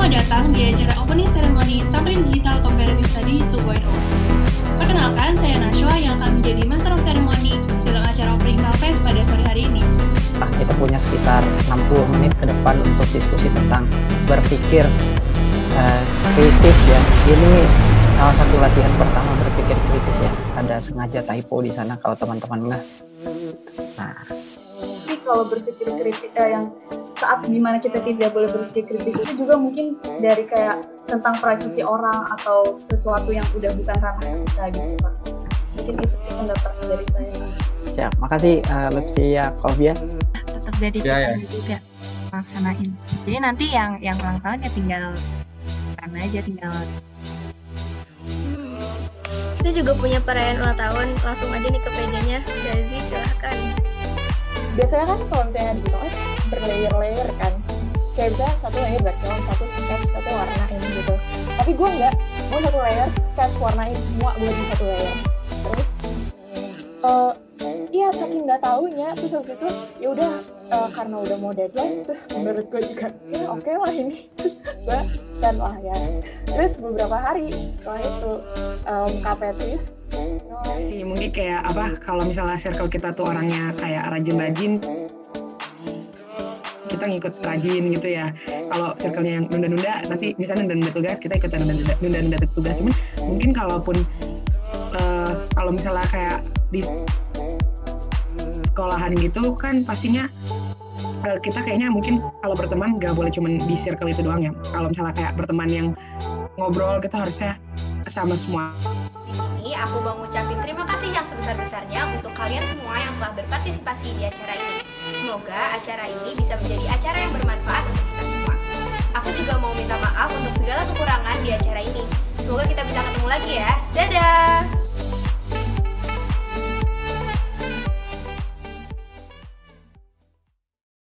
Selamat datang di acara Opening Ceremony Tamrin Digital Comparative Study 2.0. Perkenalkan, saya Nashwa yang akan menjadi Master of Ceremony dalam acara Opening Talfest pada sore hari ini. Kita punya sekitar 60 menit ke depan untuk diskusi tentang berpikir kritis ya. Ini salah satu latihan pertama berpikir kritis ya. Ada sengaja typo di sana kalau teman-teman nggak. Nah, tapi kalau berpikir kritis yang saat dimana kita tidak boleh berpikir kritis itu juga mungkin dari kayak tentang privasi orang atau sesuatu yang udah bukan ranah kita gitu Pak. Mungkin itu sih pendapat dari saya. ya, makasih Lutfi Yakovia. Tetap jadi juga laksanain. Jadi nanti yang ulang tahun ya tinggal Kita juga punya perayaan ulang tahun, langsung aja nih ke PJ-nya. Gazi, silahkan. Biasanya kan kalau misalnya di Vitoes berlayer-layer kan, kayak misalnya satu layer background, satu sketch, satu warnain gitu. Tapi gue enggak, gue satu layer sketch warnain semua gue di satu layer. Terus iya saking nggak taunya, terus habis itu ya udah karena udah mau deadline, terus menurut gue juga ya oke lah ini, gue dan lah ya. Terus beberapa hari setelah itu KPTIS sih mungkin kayak apa, kalau misalnya circle kita tuh orangnya kayak rajin-rajin, kita ngikut rajin gitu ya. Kalau circle-nya yang nunda-nunda, nanti misalnya nunda tugas, kita ikutan nunda tugas. Cuman mungkin kalaupun kalau misalnya kayak di sekolahan gitu kan pastinya kita kayaknya mungkin kalau berteman gak boleh cuman di circle itu doang ya. Kalau misalnya kayak berteman yang ngobrol kita harusnya sama semua. Di sini aku mau ngucapin terima kasih yang sebesar-besarnya untuk kalian semua yang telah berpartisipasi di acara ini. Semoga acara ini bisa menjadi acara yang bermanfaat untuk kita semua. Aku juga mau minta maaf untuk segala kekurangan di acara ini. Semoga kita bisa ketemu lagi ya. Dadah!